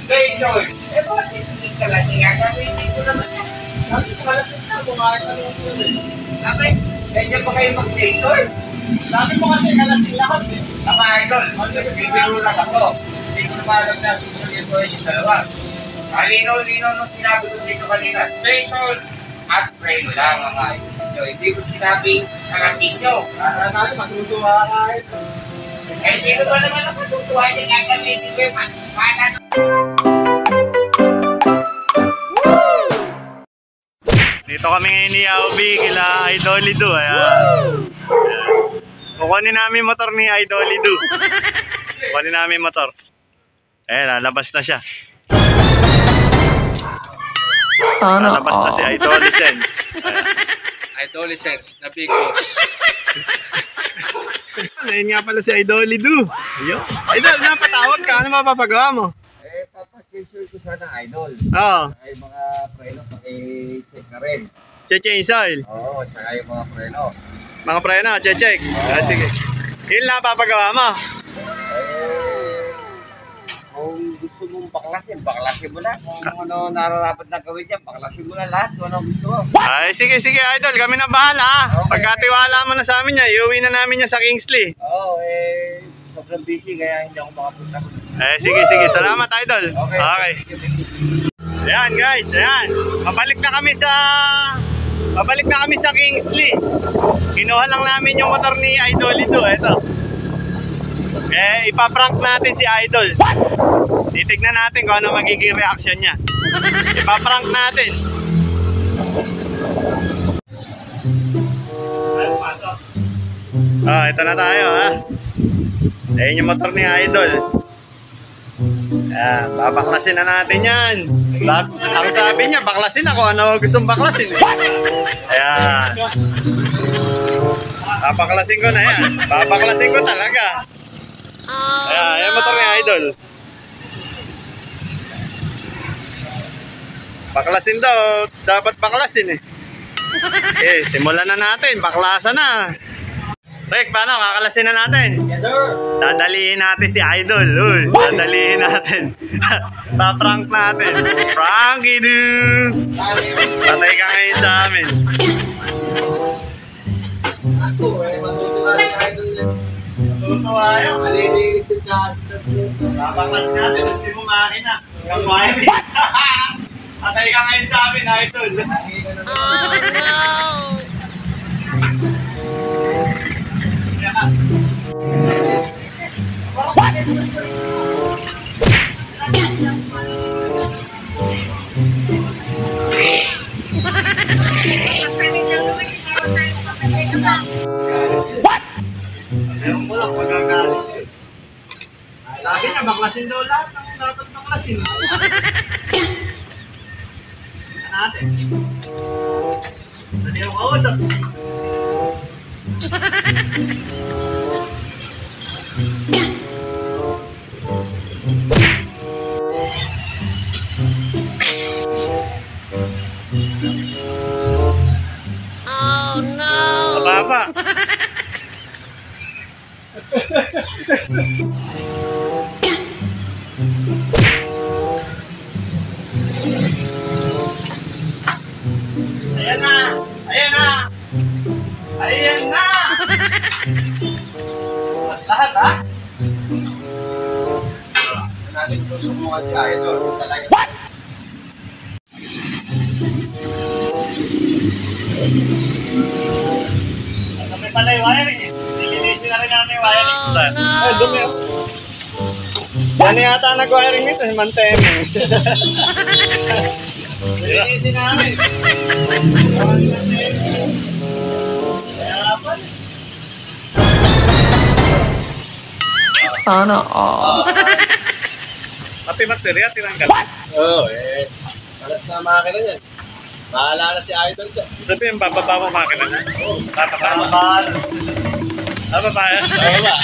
Rachel, eh bakit hindi ka lang gagamitin ko naman yan? Sabi ko malasing na, kumain ka naman yun eh. Bakit? Kaya pa kayo mag-Rachel? Sabi mo kasi kalasing lahat eh. Mga idol, bibiro lang ako. Hindi ko naman alam na susunod ko yung dalawa. Malinaw-linaw nung sinabi ko dito kanina. Rachel at Reno lang mga idol. Hindi ko sinabing kalasin nyo. Kaya namin matutuwa ka ito. Eh, dito ba naman ang matutuwa niya gagamitin ko yung mana? Dito kami ngayon ni Aubi, kila Idolido. Ayan. Kukunin namin motor ni Idolido. Kukunin namin motor. Ayan, lalabas na siya. Lalabas na si Idolisense. Idolisense, the big boss. Ayun nga pala si Idolido. Ayun. Idol, napatawag ka. Ano mapapagawa mo? Eh, papakisure ko sana idol. Oo. Ay mga preno, paki-check na rin. Che-change oil. Oo, tsaka yung mga preno. Mga preno, che-check. Sige. Yun lang papagawa mo. Kung gusto mong baklasin mo na. Kung ano nararapat na gawin dyan, baklasin mo na lahat. Kung ano gusto mo. Ay, sige, Idol. Kami na bahala. Okay. Pagkatiwala mo na sa amin niya, iuwi na namin niya sa Kingsley. Oo, sobrang busy kaya hindi ako makapunta. Sige. Salamat, Idol. Okay. Ayan, guys. Ayan. Babalik na kami sa Kingsley. Kinuha lang namin yung motor ni Idolido. Ito. Ipaprank natin si Idol. Titignan natin kung ano magiging reaction niya. Ipaprank natin. Ito na tayo, ha. Ayun yung motor ni Idol. Ayan, babaklasin na natin yan. Ang sabi niya, baklasin ako. Ano gustong baklasin? Ayan. Babaklasin ko na yan. Babaklasin ko talaga. Ayan, yung motor ni Idol. Baklasin daw. Dapat baklasin eh. Simulan na natin. Baklasan na. Rick, paano? Kakalasin na natin. Yes, sir. Dadalihin natin si Idol. Uy, dadalihin natin. Pa-prank natin. Pranky dude. Patay ka ngayon sa amin. Ako matutuwa si Idol. Tutuwa yun. Malilinis yung chassis sa puto. Babaklas natin. Hindi mo makina. Yung wiring. Patay ka ngayon sa amin, Idol. Oh no! What? Meron mo lang magagalit. Sabi niya, baklasin daw lahat ng dapat baklasin. Natin. Ano yung kausap? Oh no! Mababa. Ayan na! Ayan na! Ayan na! Lahat ha? Natin susubukan si Idol. Talaga. What? Dumi pala yung wiring eh. Nilinisin na rin namin yung wiring. Ay, dumi oh. Saan yata nag-wiring nito? Si Manteme. Nilinisin namin. Kaya pa. Sana all. Pati baterya, tinanggal. Oo, malas na makina niyan. Bahala na si Idol dyan. Sabihin, bababa mo makina na. Bababa. Bababa yan. Bababa.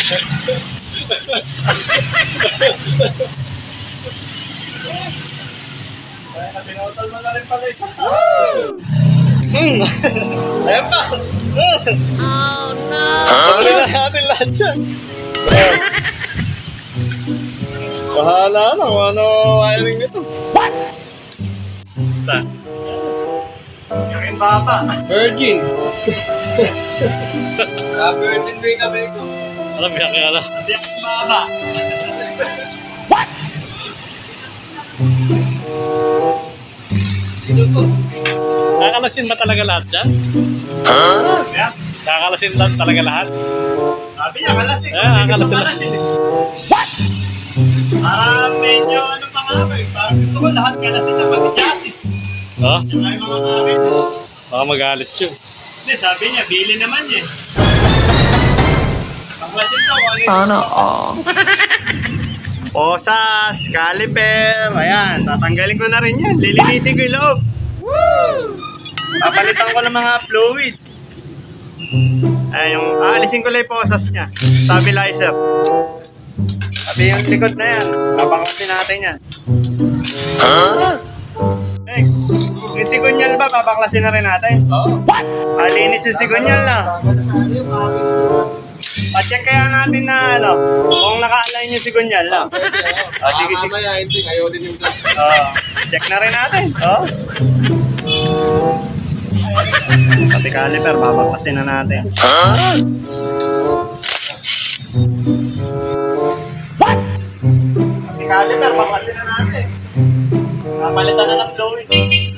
Pinutol mo na rin pala isa. Ayan pa. Oh no! Pagulin na natin lahat dyan. Bahala na kung ano wiring nito. What? Yung baba. Virgin. Virgin ba yung kamay ko? Alam mo yan, alam. Yung baba. Dito to. Nakakalasin ba talaga lahat dyan? Yeah. Nakakalasin lang talaga lahat? Sabi niya, kalasin. Kalasin. What? Parang medyo ano pa nga ba eh. Parang gusto ko lahat kalasin na pati chassis. Oh? Yung ay mga kakit. Baka magalit yun. Hindi, sabi niya, bili naman niya. Panglasin daw. Sana all. Posas, caliper, ayan, tatanggalin ko na rin yan. Lilinisin ko yung loob. Papalitan ko ng mga fluid. Ayan, yung aalisin ko lang yung posas niya. Stabilizer. Sabi yung likod na yan, babaklasin natin yan. Next, yung sigunyal ba, babaklasin na rin natin? Oo. Alinis yung sigunyal na. Saan yung aking Pa-check kaya natin na ano, kung naka-align yung sigunyal na. Sige, sige. Mamaya, hindi. Ayaw din yung gas. Check na rin natin. Pati caliper, babaklasin na natin. What? Pati caliper, babaklasin na natin. Napalitan na ng fluid.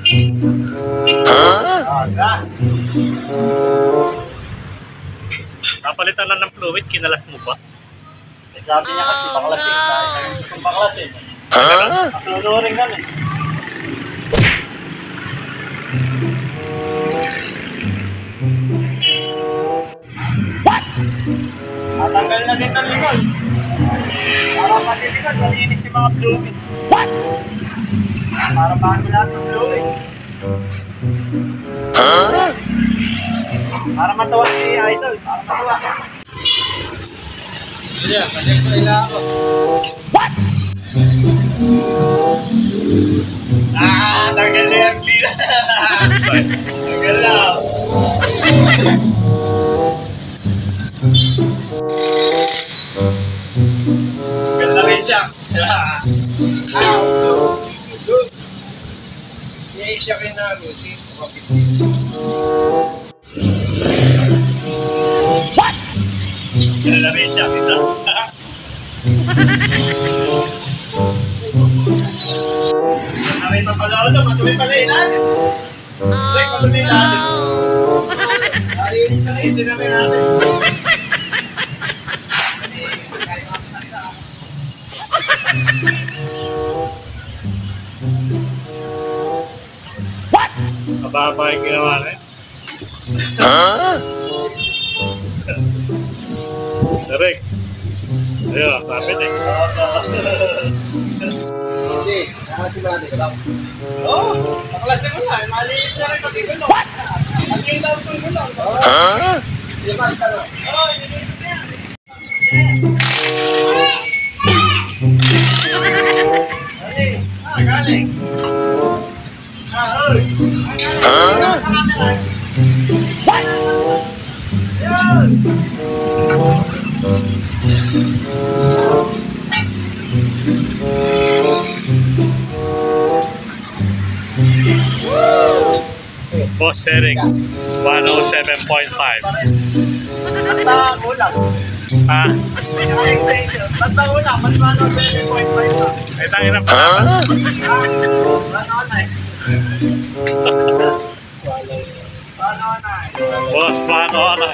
Napalitan na ng fluid, kinalas mo ba? Eh, sabi niya kasi baklasin. Dahil kami gustong baklasin. Masunurin kami. What? Matanggal na din ng likod. Para pati likod, malinis yung mga fluid. What? Para bago lahat ng fluid. Para matawa si Idol. Para matawa. Yeah, kasi sa ila ako. What? Tagal na yung lila. Tagal na. Tagal na rin siya. May siya kayo namin. Si Kapit. What? Tagal na rin siya. Isa. May papalaw na, matuloy pala ilalim. Ay, matuloy ilalim. Ayos ka na yun, sinabi natin. What? Mababa yung ginawa na yun. Derek. Ayun, kapit eh. Hindi. Kasi ba natin? Oo, naklasin mo na. Maliit na rin pati gulong. What? Ang ilaw ko yung gulong. Di ba? Isa lang. Oo, nilinis na yan. Galing. Oy. What? Yan. Boss Eric, 107.5. Basta ulang. Ah? Basta ulang, mas 107.5 pa. Ay, tangin na pala. Boss, paano na?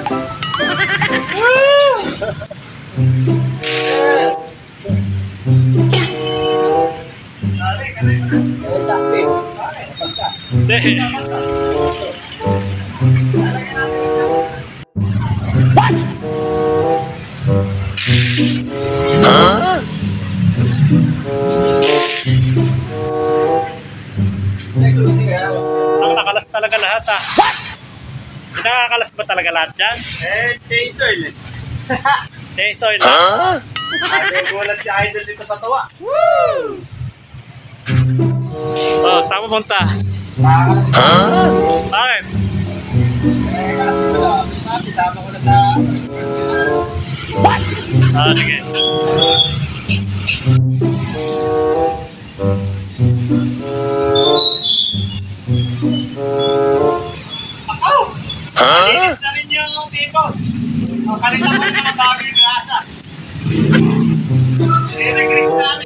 Hindi. What? Ang nakalas talaga lahat ah. What? Nakakalas ba talaga lahat dyan? Change oil eh. Change oil lang. Nagugulat si Idol dito sa tawa. Woo! Oh, saan mo punta? Nakakalas ko. Bakit? Nakakalas ko na. Isama ko na sa... What? Ah, sige. Malinis na rin yung tipos. Palitan ko yung mga bago yung grasa. Nire-grease namin.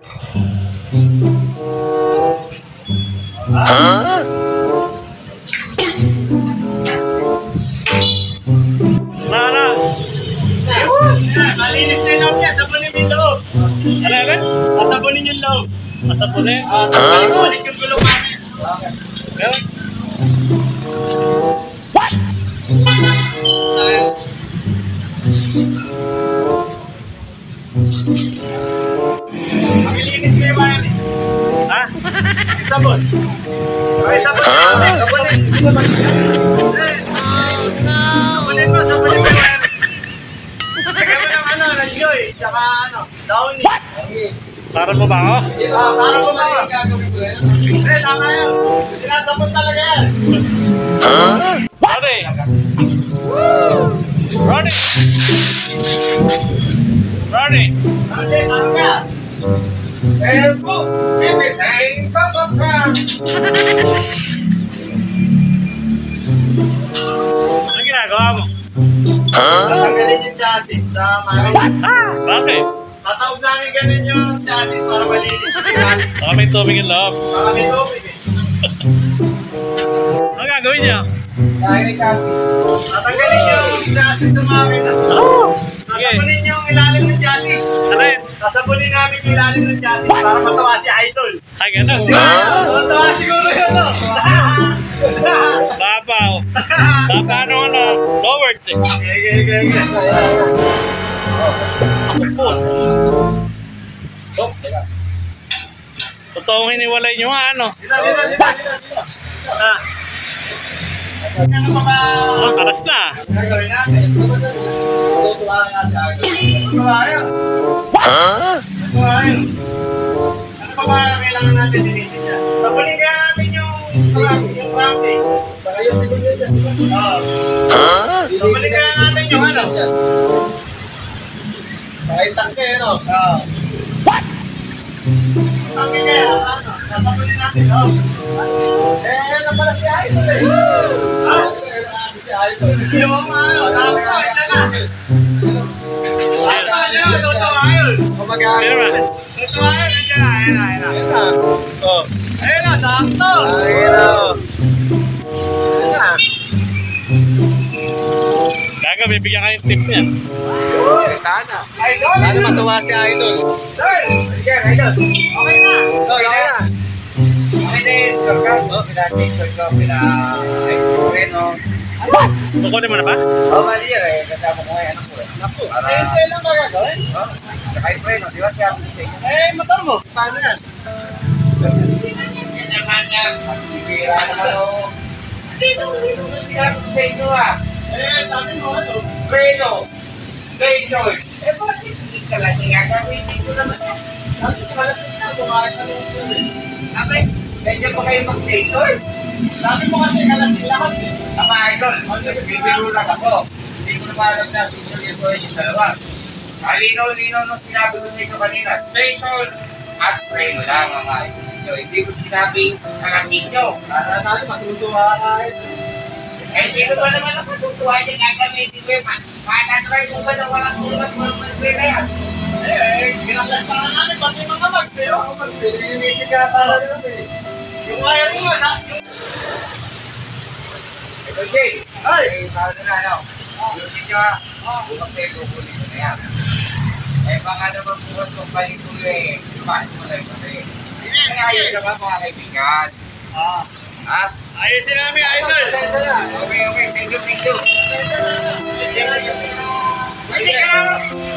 Nara. Malinis na yung loob niya. Sabunin mo yung loob. Ano? Sabunin yung loob. Masapunin? Tapos balik yung gulong namin. Meron? Makilinis kayo ba yan? Ha? Sabon. Okay, sabon. Sabunin. Sabunin mo yan. Lagyan mo ng ng joy. Tsaka downy. Para mo ba ako? Para mo ba? Tama yun. Sinasabon talaga yan. Roddy! Roddy! Roddy! Tama ka. Elbo! Bibitayin pa ba ka? Ano ginagawa mo? Tatanggalin yung chassis sa mga. Bakit? Tatawag namin ganun yung chassis para malinis yung chassis. Baka may tubig yung loob. Baka may tubig eh. Ano gagawin niya? Dahil yung chassis. Tatanggalin yung chassis ng makina. Sasabunin yung ilalim ng chassis. Ano yun? Sasabunin namin yung ilalim ng chassis para matawa si Idol. Ay, ganun. Matawa siguro yun no? Babaw. Ano, lowered eh. Okay. Kapupos. Totoong hiniwalay nyo nga, ano? Dito. Ah, Ano pa ba? karas na. Gagawin natin. Tutuwa yun. Ano pa ba kailangan natin dinisin niya? Sabunin kaya natin yung cramping. Saka yung siguro dyan. Oo. Sabunin kaya natin yung Kahit tangke, no? Oo. Tangke kaya, sasabunin natin, no? Ano pala si Idol eh? Ha? Si Idol. Yung sakto, ito na. Sakto niya, tutuwa yun. Meron ba? Tutuwa yun, nandiyan na, ayun na. Oh. Ayun na, sakto. Gaga, bibigyan kayo tip niya. Sana. Idol. Paano matuwa si Idol? Idol. Idol. Okay na. Okay na. Okay na yun, Pina Kukunin mo na ba? mali yan eh. Kasama ko ngayon anak ko eh. Naku. Sa'yo lang ba gagawin? Saka yung preno, di ba siya ang mistake? Motor mo. Paano yan? Yan naman niya. Bibira naman o. Dito sinabi ko sa inyo ah. Sabi mo Preno. Preno. Bakit hindi ka lang gagawin dito naman yan? Sabi ko malasig na. Kumain ka nung Sabi, medyo pa kayo mag-preno eh. Sabi mo kasi kalasig lahat eh. Mga idol, bibiro lang ako. Hindi ko naman alam na susunod ko yung dalawa. Malinaw-linaw nung sinabi ko sa inyo kanina. Station at preno lang mga idol. Hindi ko sinabing kalasin nyo. Para tayo matutuwa ka eh. Eh, sino ba naman ang matutuwa niya gagamitin ko yung matatry mo ba na walang tulad mo naman pwede yan? Ginagastahan namin pati mga mags eh. Sinilinisip ka sa alam eh. Yung wiring mo sa... Ito, Jay. Ay, paano na, no? Yung sinyo, bumak na yung kukunin ko na yan. Eh, baka naman bukas kong balik ko eh. Paano mo lang ito eh. Hindi ayos ka ba, mga kaibigan? Ha? Ayusin namin, Idol. Okay. Thank you. Pwede ka